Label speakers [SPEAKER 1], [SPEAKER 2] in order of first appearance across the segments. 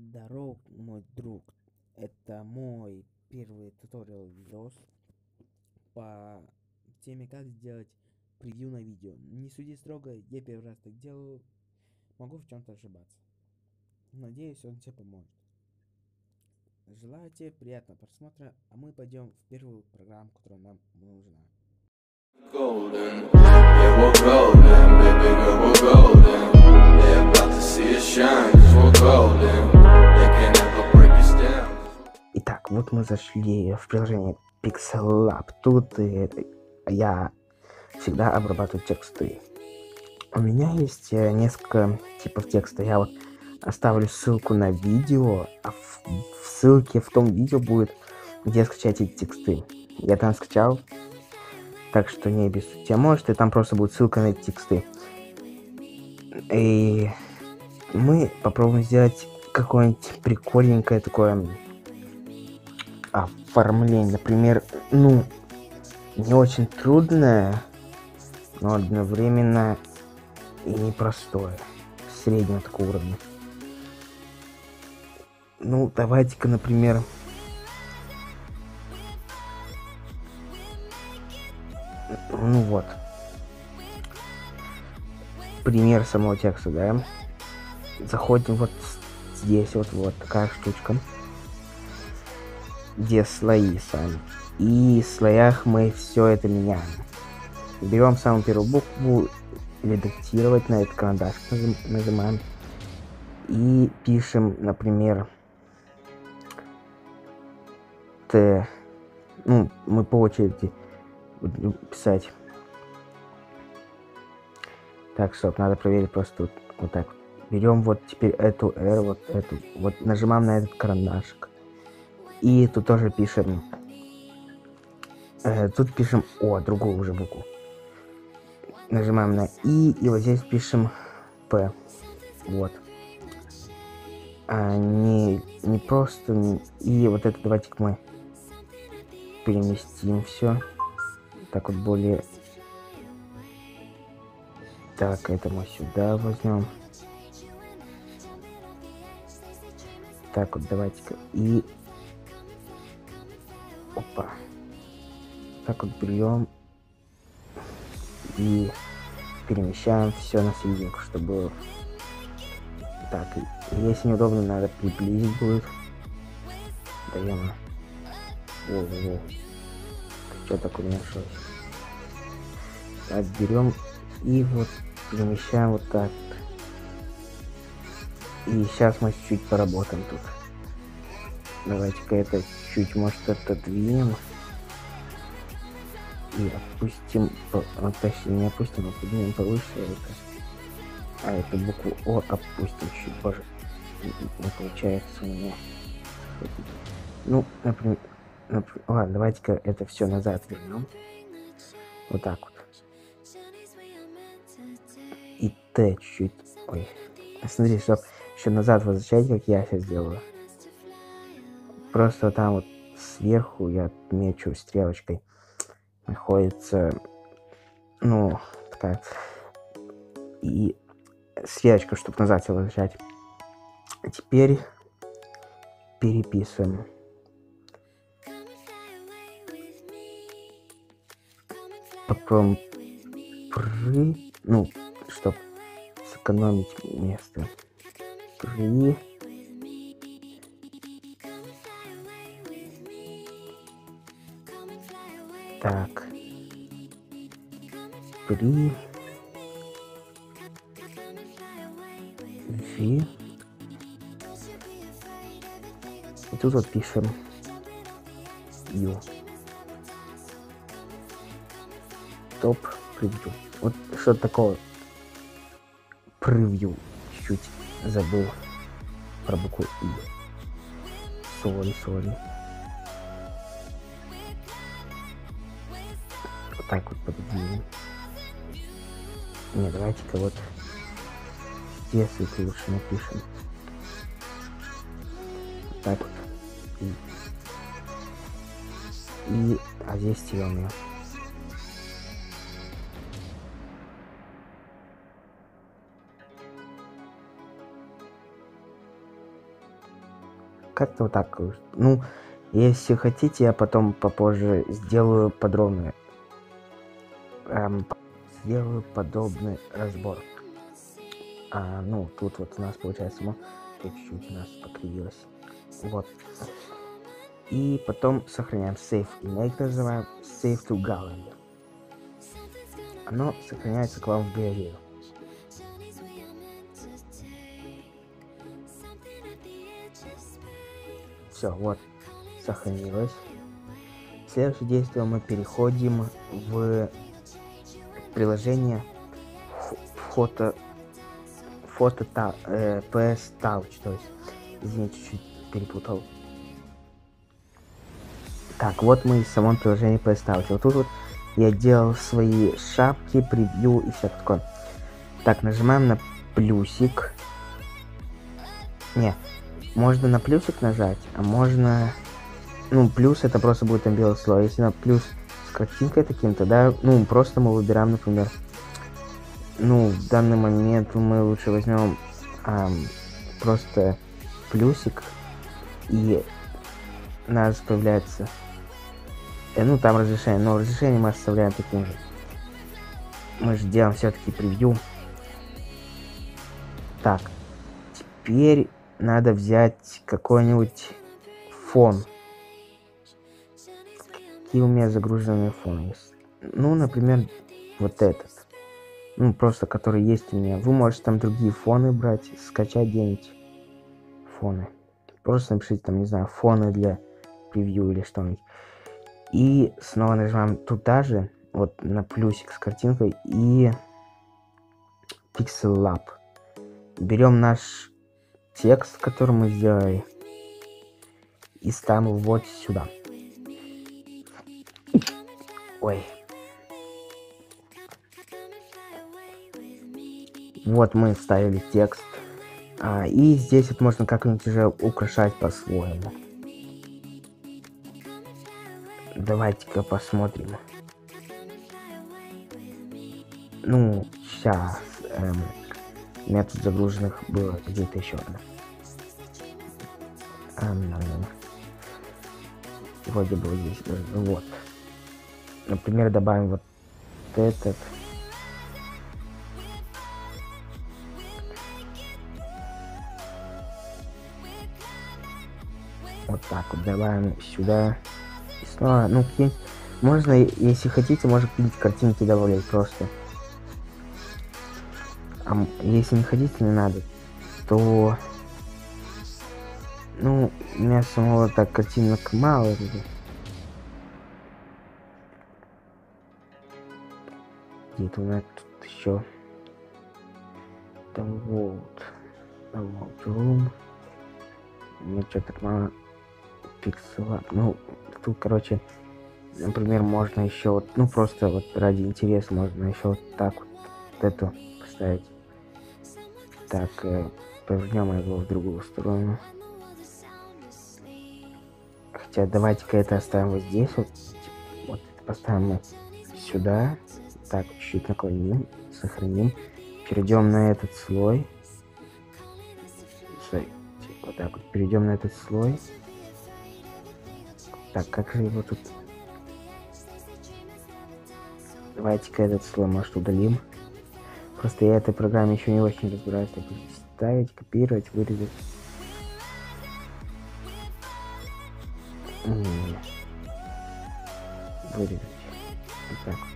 [SPEAKER 1] Здоров, мой друг. Это мой первый туториал видос по теме, как сделать превью на видео. Не суди строго, я первый раз так делаю, могу в чем-то ошибаться. Надеюсь, он тебе поможет. Желаю тебе приятного просмотра, а мы пойдем в первую программу, которая нам нужна.
[SPEAKER 2] Golden, yeah, we're golden, baby girl, we're golden. They're about to see us shine, 'cause we're golden. They can never break us down.
[SPEAKER 1] Итак, вот мы зашли в приложение Pixel Lab. Тут я всегда обрабатываю тексты. У меня есть несколько типов текста. Я вот оставлю ссылку на видео, а в ссылке в том видео будет, где скачать эти тексты. Я там скачал, так что не обессудьте. А может, и там просто будет ссылка на эти тексты. И мы попробуем сделать какое-нибудь прикольненькое такое оформление. Например, не очень трудное, но одновременно и непростое. Среднего такого уровня. Давайте-ка, например, вот. Пример самого текста, да. Заходим вот здесь, вот такая штучка, где слои сами. И в слоях мы все это меняем. Берем самую первую букву, редактировать, на этот карандаш нажимаем. И пишем, например, Т. Мы по очереди будем писать. Так, стоп, надо проверить просто вот так. Берем вот теперь эту R, вот эту. Вот нажимаем на этот карандашик. И тут тоже пишем. Тут пишем другую уже букву. Нажимаем на и вот здесь пишем П. Вот. Не просто. И вот это давайте мы переместим все. Так вот более. Так, это мы сюда возьмем. Так вот, давайте-ка. И опа. Так вот берем и перемещаем все на серединку, чтобы так, если неудобно, надо приблизить будет. Даем. Что такое уменьшилось? Так, берем и вот перемещаем вот так. И сейчас мы чуть-чуть поработаем тут. Давайте-ка это чуть, может, отодвинем. И опустим, точнее не опустим, а поднимем повыше это. Эту букву О опустим чуть, боже. Не получается у меня. Например, ладно, давайте-ка это все назад вернем. Вот так вот. И Т чуть-чуть. Ой. Смотрите, чтобы еще назад возвращать, как я сейчас делаю. Просто там вот сверху я отмечу стрелочкой. Находится, такая. И стрелочка, чтобы назад все возвращать. А теперь переписываем. Попробуем чтобы сэкономить место. Так. И тут вот пишем Ю. Топ превью. Вот что такое превью. Чуть забыл про букву И. Сори. Вот так вот подвинем. Давайте-ка вот здесь это лучше напишем. Вот так вот. А здесь стирем ее. как-то вот так. Ну, если хотите, я потом попозже сделаю подробный, сделаю подобный разбор. Ну, тут вот у нас получается, тут чуть-чуть у нас покривилось. Вот. И потом сохраняем save image, называем save to gallery. Оно сохраняется к вам в галерею. Все, вот, сохранилось. Следующее действие, мы переходим в приложение PS Touch, то есть, извините, чуть-чуть перепутал. Так, вот мы в самом приложении PS Touch. Вот тут вот я делал свои шапки, превью и все такое. Так, нажимаем на плюсик. Не, можно на плюсик нажать, а можно... Ну, плюс это просто будет там белый слой. Если на плюс с картинкой таким-то, да, ну, просто мы выбираем, например, ну, в данный момент мы лучше возьмем просто плюсик, и у нас появляется, ну, там разрешение, но разрешение мы оставляем таким же. Мы же делаем все-таки превью. Так, теперь надо взять какой-нибудь фон. Какие у меня загруженные фоны есть? Ну, например, вот этот. Ну, просто который есть у меня. Вы можете там другие фоны брать, скачать где-нибудь фоны. Просто напишите там, не знаю, фоны для превью или что-нибудь. И снова нажимаем туда же, вот на плюсик с картинкой и Pixel Lab. Берем наш текст, который мы сделали, и ставим его вот сюда. Ой. Вот мы вставили текст. И здесь вот можно как-нибудь уже украшать по-своему. Давайте-ка посмотрим. Ну, сейчас. У меня тут загруженных было где-то еще одно. Вроде бы здесь даже. Вот. Например, добавим вот этот. Вот так вот добавим сюда. И снова, ну, можно, если хотите, можно какие-нибудь картинки добавлять просто. А если не хотите, не надо, то... Ну, у меня самого так картинок мало. Где-то у меня тут еще... Там вот. Room. Мне что-то так мало пикселов. Ну, тут, короче, например, можно еще вот, ну, просто вот ради интереса можно еще вот так вот эту поставить. Так, повернем его в другую сторону. Хотя давайте-ка это оставим вот здесь вот. Вот это поставим мы сюда. Так, чуть-чуть наклоним, сохраним. Перейдем на этот слой. Вот так вот перейдем на этот слой. Так, как же его тут? Давайте-ка этот слой, может, удалим. Просто я этой программе еще не очень разбираюсь. Так, ставить, копировать, вырезать. Вырезать. Вот так вот.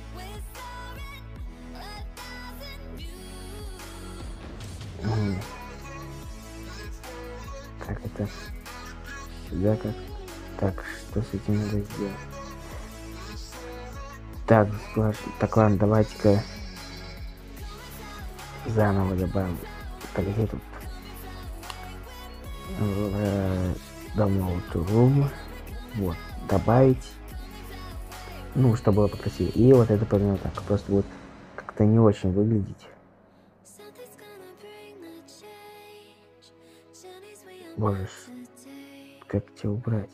[SPEAKER 1] Как это? Сюда как? Так, что с этим надо сделать? Так, ладно, давайте-ка заново добавим. Так, где тут? Download room. Вот, добавить. Ну, чтобы было покрасивее. И вот это примерно так. Просто будет как-то не очень выглядеть. Боже, как тебя убрать?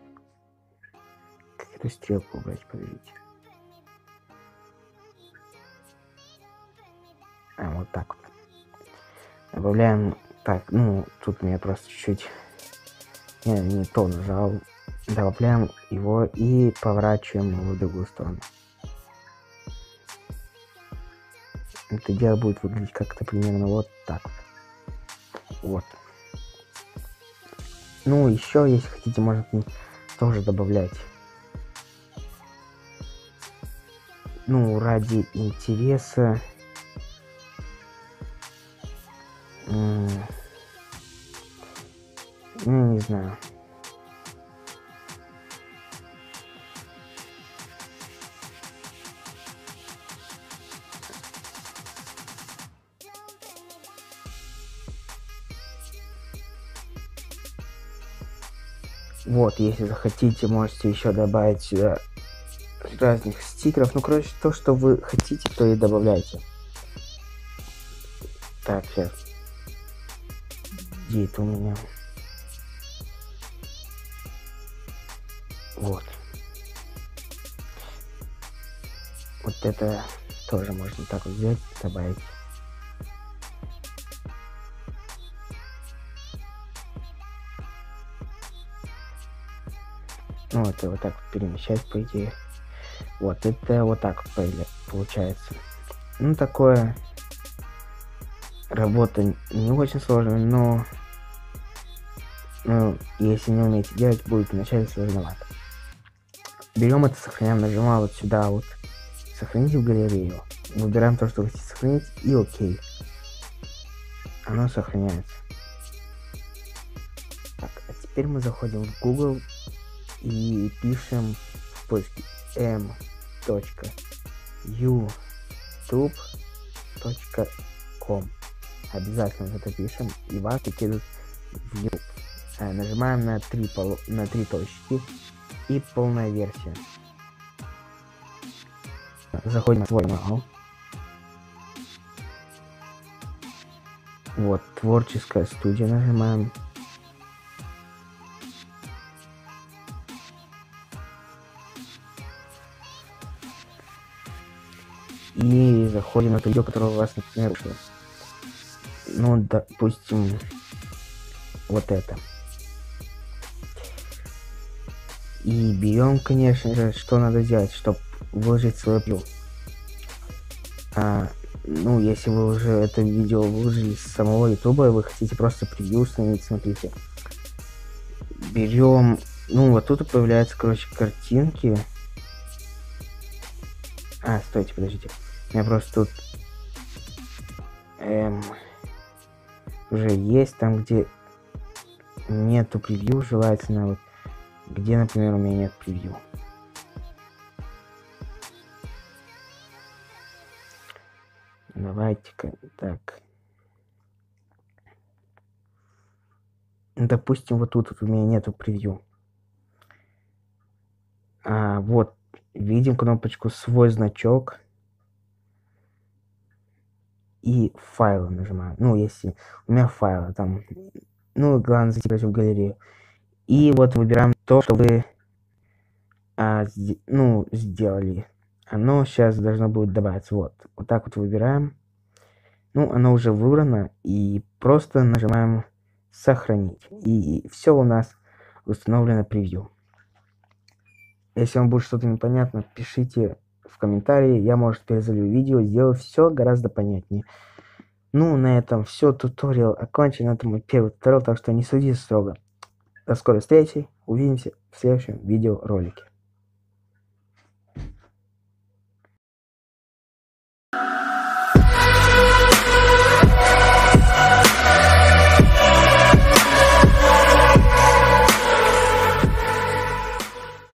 [SPEAKER 1] Как эту стрелку убрать, подождите. вот так вот. Добавляем, так, ну, тут меня просто чуть-чуть не то нажал. Добавляем его и поворачиваем его в другую сторону. Это дело будет выглядеть как-то примерно вот так вот. Вот. Ну, еще, если хотите, можно тоже добавлять. Ну, ради интереса. Ну, не знаю. Вот, если захотите, можете еще добавить сюда разных стикеров. Ну, короче, то, что вы хотите, то и добавляйте. Так, сейчас. Где это у меня? Вот. Вот это тоже можно так вот взять, добавить. Ну, это вот так вот перемещать, по идее. Вот, это вот так вот получается. Ну, такое работа не очень сложная, но если не умеете делать, будет вначале сложновато. Берем это, сохраняем, нажимаем вот сюда вот, сохранить в галерею. Выбираем то, что хотите сохранить, и окей. Оно сохраняется. Так, а теперь мы заходим в Google и пишем в поиске m.youtube.com. Обязательно это пишем, и вас выкидывают в YouTube. Нажимаем на три точки и полная версия. Заходим в свой канал. Вот, творческая студия нажимаем. И заходим на то видео, которое у вас, например, вышло. Ну, допустим, вот это. И берем, конечно же, что надо сделать, чтобы выложить свое превью. Ну, если вы уже это видео выложили с самого ютуба, вы хотите просто превью установить, смотрите. Берем, ну, вот тут появляются, короче, картинки. Стойте, подождите. У меня просто тут уже есть там, где нету превью, желательно вот, где, например, у меня нет превью. Давайте-ка так. Допустим, вот тут вот у меня нету превью. Вот, видим кнопочку «Свой значок». И файлы нажимаем. Ну, если у меня файлы там. Ну, главное зайти в галерею. И вот выбираем то, что вы сделали. Оно сейчас должно будет добавиться. Вот так вот выбираем. Ну, оно уже выбрано. И просто нажимаем сохранить. И все у нас установлено превью. Если вам будет что-то непонятно, пишите в комментарии. Я, может, перезалью видео, сделаю все гораздо понятнее. Ну, на этом все, туториал окончен. Это мой первый туториал, так что не судите строго. До скорой встречи. Увидимся в следующем видеоролике.